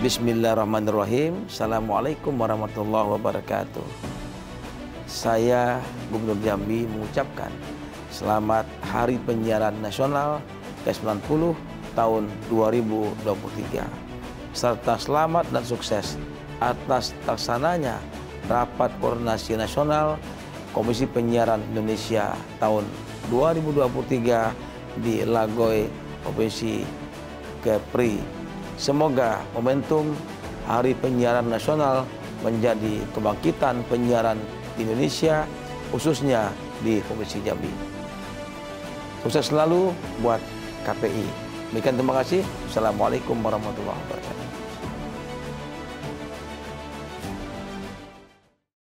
Bismillahirrahmanirrahim. Assalamualaikum warahmatullahi wabarakatuh. Saya Gubernur Jambi mengucapkan selamat Hari Penyiaran Nasional ke-90 tahun 2023. Serta selamat dan sukses atas terlaksananya Rapat Koordinasi Nasional Komisi Penyiaran Indonesia tahun 2023 di Lagoy, Provinsi Kepri. Semoga momentum Hari Penyiaran Nasional menjadi kebangkitan penyiaran di Indonesia, khususnya di Provinsi Jambi. Sukses selalu buat KPI. Demikian, terima kasih. Assalamualaikum warahmatullahi wabarakatuh.